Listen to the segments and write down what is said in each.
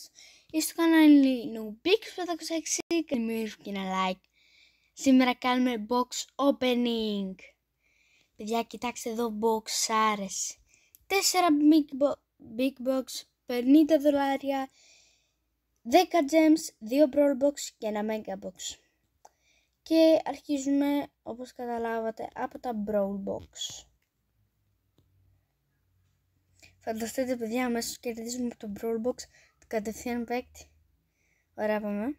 Είστε στο κανάλι Nubix506 και δημιουργήσω και ένα like. Σήμερα κάνουμε box opening. Παιδιά, κοιτάξτε εδώ boxάρες. 4 big box, 50 δολάρια, 10 gems, 2 brawl box και ένα mega box. Και αρχίζουμε, όπως καταλάβατε, από τα brawl box. Φανταστείτε, παιδιά, αμέσως κερδίζουμε από το brawl box κατευθείαν παίκτη. Ωραία, πάμε.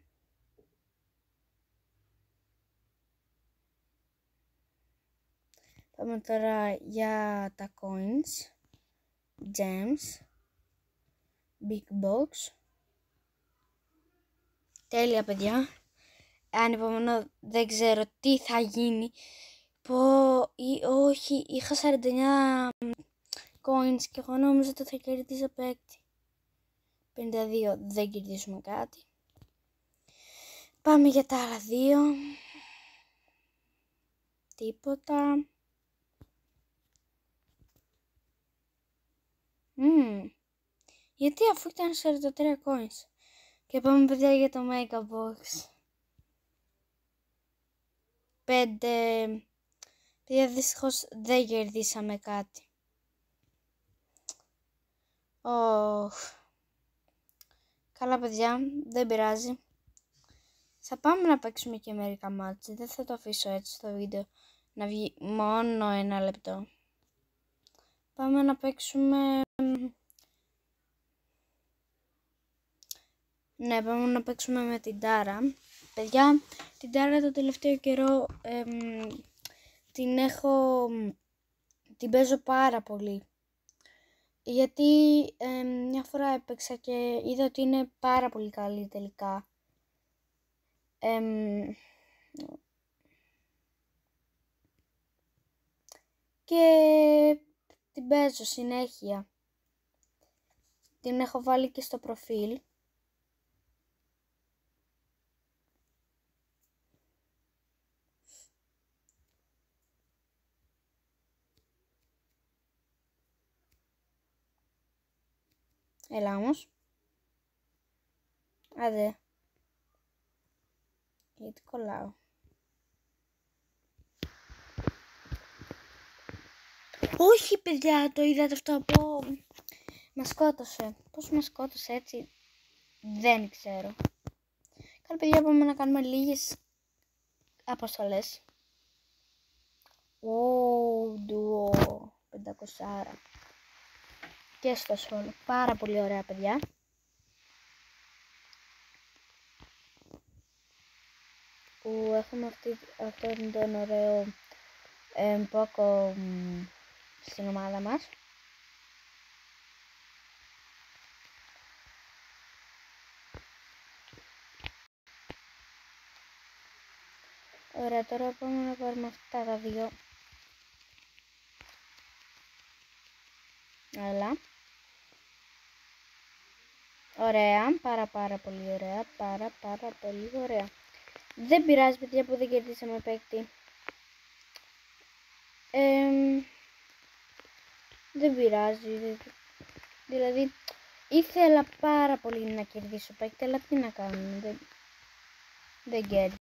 Πάμε τώρα για τα coins, gems, big box. Τέλεια, παιδιά. Ανυπομονώ, δεν ξέρω τι θα γίνει. Όχι, είχα 49 coins και εγώ νόμιζα ότι θα κερδίσω παίκτη. 52, δεν κερδίσουμε κάτι. Πάμε για τα άλλα δύο. Τίποτα. Γιατί αφού ήταν 43 coins. Και πάμε, παιδιά, για το mega box. 5. Παιδιά, δυστυχώς δεν κερδίσαμε κάτι. Καλά, παιδιά, δεν πειράζει. Θα πάμε να παίξουμε και μερικά μάτς. Δεν θα το αφήσω έτσι στο βίντεο να βγει μόνο 1 λεπτό. Πάμε να παίξουμε... Ναι, πάμε να παίξουμε με την Τάρα. Παιδιά, την Τάρα το τελευταίο καιρό την παίζω πάρα πολύ. Γιατί μια φορά έπαιξα και είδα ότι είναι πάρα πολύ καλή τελικά. Και την παίζω συνέχεια. Την έχω βάλει και στο προφίλ. Έλα όμως. Άντε. Γιατί κολλάω. Όχι, παιδιά, το είδατε αυτό από... Μας σκότωσε. Πώς μας σκότωσε έτσι, δεν ξέρω. Καλά, παιδιά, πάμε να κάνουμε λίγες αποστολές. Ντουο 500. Και στο σόλο. Πάρα πολύ ωραία, παιδιά. Που έχουμε αυτόν τον ωραίο Πόκο στην ομάδα μας. Ωραία, τώρα πάμε να πάρουμε αυτά τα δύο. Έλα. Ωραία, πάρα πολύ ωραία, πάρα πολύ ωραία. Δεν πειράζει, παιδιά, που δεν κερδίσαμε παίκτη. Δεν πειράζει. Δηλαδή, ήθελα πάρα πολύ να κερδίσω παίκτη, αλλά τι να κάνουμε, δεν κέρδισα.